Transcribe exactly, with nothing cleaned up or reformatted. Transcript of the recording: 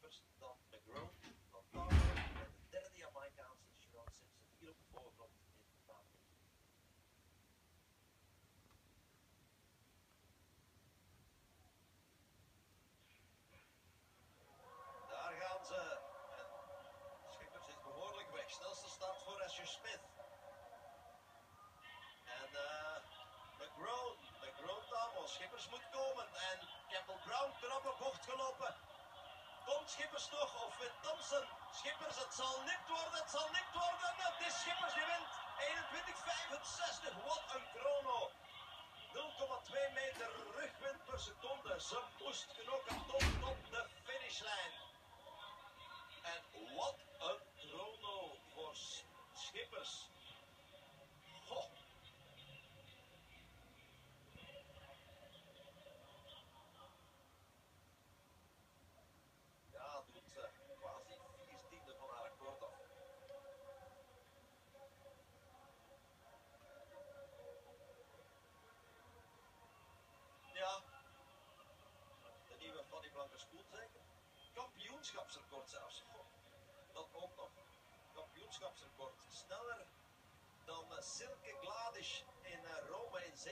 skippers, dan McGraw, dan Towler en de derde Jamaicaanse Sharon Simpson hier op de voorgrond in de tafel. Daar gaan ze. En Schippers is behoorlijk weg. Snelste stand voor Asher Smith. En uh, McGraw, McGraw Tamo, Schippers moet komen. En Campbell Brown erop op bocht gelopen. Komt Schippers nog of wint Thompson? Schippers, het zal nipt worden, het zal nipt worden. Het is Schippers die wint. eenentwintig vijfenzestig, wat een chrono. nul komma twee meter rugwind per seconde. Ze moest knokken tot op de finishlijn. En wat een chrono voor Schippers. Goh. Ja, doet uh, quasi vier tiende van haar akkoord af. Ja, de nieuwe Fanny Blankers-Koen zeker. Kampioenschapsrecord zelfs. Goh, dat ook nog. Kampioenschapsrecord. Sneller dan uh, Silke Gladisch in uh, Rome in